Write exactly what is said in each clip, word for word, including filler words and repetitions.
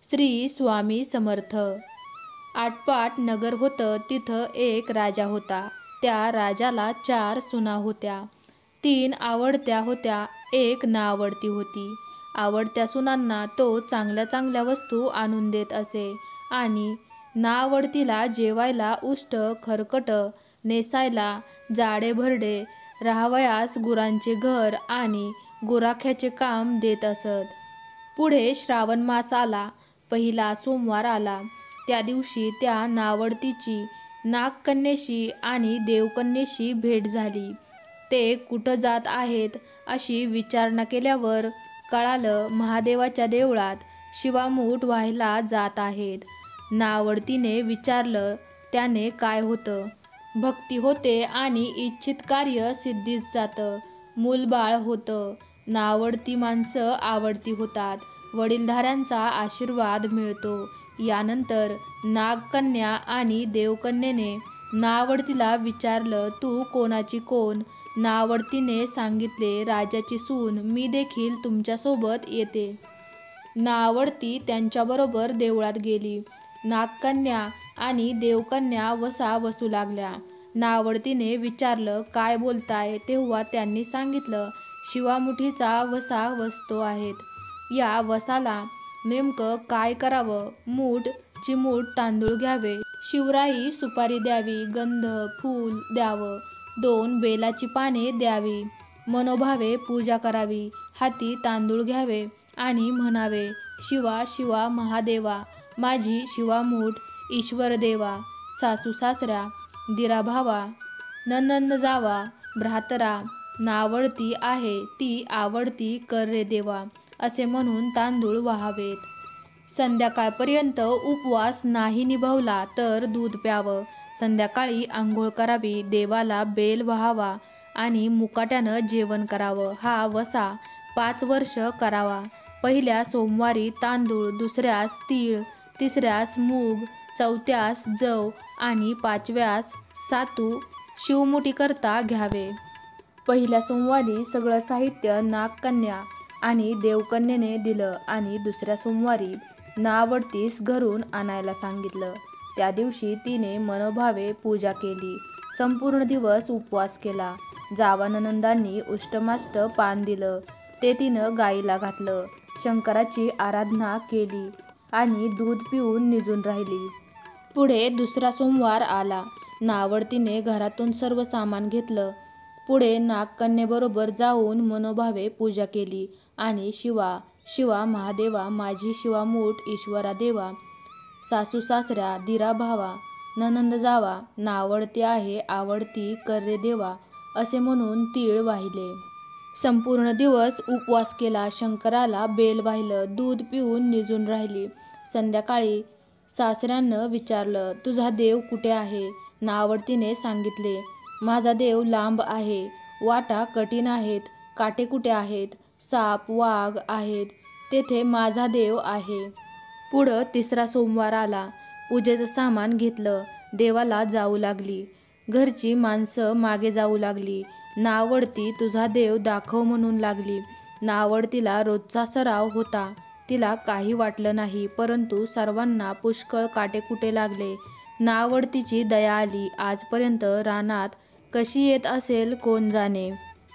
श्री स्वामी समर्थ. आटपाट नगर होतं. तिथं एक राजा होता. त्या राजाला चार सुना होत्या. तीन आवडत्या होत्या, एक नावडती होती. आवडत्या सुनांना तो चांगल्या चांगल्या वस्तू आणून देत असे आणि नावडतीला जेवायला उष्ट खरकट, नेसायला जाडे भरडे, राहावयास गुरांचे घर आणि गुराख्याचे काम देत असत. पुढे श्रावण मास आला. पहिला सोमवार आला. त्या दिवशी त्या नावडतीची नागकन्येशी आणि देवकन्येशी भेट झाली. ते कुठं जात आहेत अशी विचारणा केल्यावर कळालं, महादेवाच्या देवळात शिवामूठ व्हायला जात आहेत. नावडतीने विचारलं, त्याने काय होतं? भक्ती होते आणि इच्छित कार्य सिद्धीस जातं. मूलबाळ होतं. नावडती माणसं आवडती होतात. वडीलधाऱ्यांचा आशीर्वाद मिळतो. यानंतर नागकन्या आणि देवकन्येने नावडतीला विचारलं, तू कोणाची कोण? नावडतीने सांगितले, राजाची सून. मी देखील तुमच्यासोबत येते. नावडती त्यांच्याबरोबर देवळात गेली. नागकन्या आणि देवकन्या वसा वसू लागल्या. नावडतीने विचारलं, काय बोलताय? तेव्हा त्यांनी सांगितलं, शिवामुठीचा वसा वसतो आहेत. या वसाला नेमकं काय करावं? मूठ चिमूट तांदूळ घ्यावे, शिवराई सुपारी द्यावी, गंध फूल द्यावं, दोन बेलाची पाने द्यावी, मनोभावे पूजा करावी, हाती तांदूळ घ्यावे आणि म्हणावे, शिवा शिवा महादेवा, माझी शिवामूठ ईश्वर देवा, सासू सासऱ्या, दिरा भावा, नणंद जावा, भ्रातरा, नावडती आहे ती आवडती कर रे देवा, असे म्हणून तांदूळ वाहावेत. संध्याकाळपर्यंत उपवास नाही निभवला तर दूध प्यावं. संध्याकाळी आंघोळ करावी, देवाला बेल वाहावा आणि मुकाट्यानं जेवण करावं. हा वसा पाच वर्ष करावा. पहिल्या सोमवारी तांदूळ, दुसऱ्यास तीळ, तिसऱ्यास मूग, चौथ्यास जव आणि पाचव्यास सातू शिवमुठीकरता घ्यावे. पहिल्या सोमवारी सगळं साहित्य नागकन्या आणि देवकन्येने दिलं आणि दुसऱ्या सोमवारी नावडतीस घरून आणायला सांगितलं. त्या दिवशी तिने मनोभावे पूजा केली. संपूर्ण दिवस उपवास केला. जावा नणंदांनी उष्टमाष्ट पान दिलं, ते तिनं गाईला घातलं. शंकराची आराधना केली आणि दूध पिऊन निजून राहिली. पुढे दुसरा सोमवार आला. नावडतीने घरातून सर्व सामान घेतलं. पुढे नागकन्येबरोबर जाऊन मनोभावे पूजा केली आणि शिवा शिवा महादेवा, माझी शिवामूठ ईश्वरा देवा, सासू सासऱ्या, दिरा भावा, नणंद जावा, नावडती आहे आवडती कर रे देवा, असे म्हणून तीळ वाहिले. संपूर्ण दिवस उपवास केला. शंकराला बेल वाहिलं. दूध पिऊन निजून राहिली. संध्याकाळी सासऱ्यानं विचारलं, तुझा देव कुठे आहे? नावडतीने सांगितले, माझा देव लांब आहे. वाटा कठीण आहेत. काटे कुठे आहेत? साप वाघ आहेत. तेथे माझा देव आहे. पुढं तिसरा सोमवार आला. पूजेचं सामान घेतलं. देवाला जाऊ लागली. घरची माणसं मागे जाऊ लागली. नावडती तुझा देव दाखव म्हणून लागली. नावडतीला रोजचा सराव होता. तिला काही वाटलं नाही. परंतु सर्वांना पुष्कळ काटेकुटे लागले. नावडतीची दया आली. आजपर्यंत रानात कशी येत असेल कोण जाणे.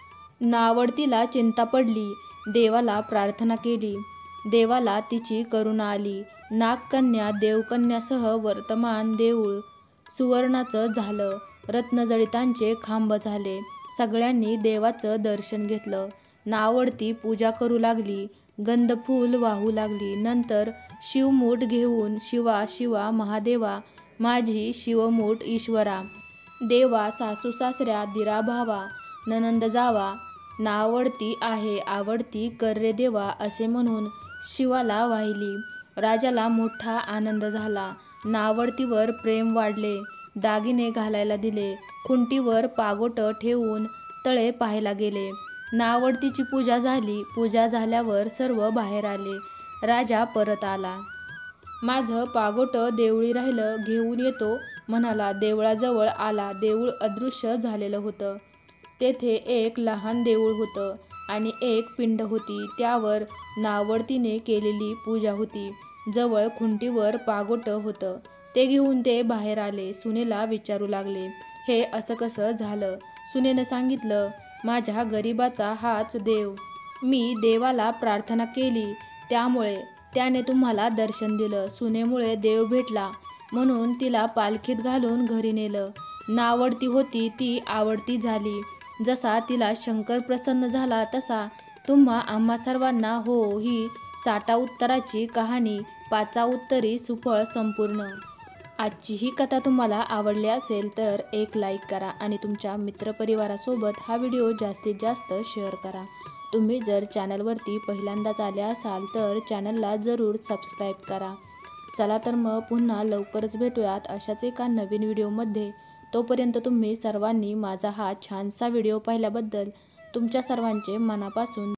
नावडतीला चिंता पडली. देवाला प्रार्थना केली. देवाला तिची करुणा आली. नागकन्या देवकन्यासह वर्तमान देऊळ सुवर्णाचं झालं. रत्नजडितांचे खांब झाले. सगळ्यांनी देवाचं दर्शन घेतलं. नावडती पूजा करू लागली. गंधफूल वाहू लागली. नंतर शिवमूठ घेऊन शिवा शिवा महादेवा, माझी शिवमूठ ईश्वरा देवा, सासू सासऱ्या, दिरा भावा, नणंद जावा, नावडती आहे आवडती कर रे देवा, असे म्हणून शिवाला वाहिली. राजाला मोठा आनंद झाला. नावडतीवर प्रेम वाढले. दागिने घालायला दिले. खुंटीवर पागोट ठेवून तळे पाहायला गेले. नावडतीची पूजा झाली. पूजा झाल्यावर सर्व बाहेर आले. राजा परत आला. माझं पागोट देवळी राहिलं, घेऊन येतो म्हणाला. देवळाजवळ आला. देऊळ अदृश्य झालेलं होतं. तेथे एक लहान देऊळ होतं आणि एक पिंड होती. त्यावर नावडतीने केलेली पूजा होती. जवळ खुंटीवर पागोटं होतं. ते घेऊन ते बाहेर आले. सुनेला विचारू लागले, हे असं कसं झालं? सुनेनं सांगितलं, माझ्या गरिबाचा हाच देव. मी देवाला प्रार्थना केली, त्यामुळे त्याने तुम्हाला दर्शन दिलं. सुनेमुळे देव भेटला म्हणून तिला पालखीत घालून घरी नेलं. नावडती होती ती आवडती झाली. जसा तिला शंकर प्रसन्न झाला तसा तुम्हा आम्हा सर्वांना. हो, ही साठा उत्तराची कहाणी पाचा उत्तरी सुफळ संपूर्ण. आजची ही कथा तुम्हाला आवडली असेल तर एक लाईक करा आणि तुमच्या मित्रपरिवारासोबत हा व्हिडिओ जास्तीत जास्त शेअर करा. तुम्ही जर चॅनलवरती पहिल्यांदाच आले असाल तर चॅनलला जरूर सबस्क्राईब करा. चला तर मग पुन्हा लवकरच भेटूयात अशाच एका नवीन व्हिडिओमध्ये. तोपर्यंत तुम्ही सर्वांनी माझा हा छानसा व्हिडिओ पाहिल्याबद्दल तुमच्या सर्वांचे मनापासून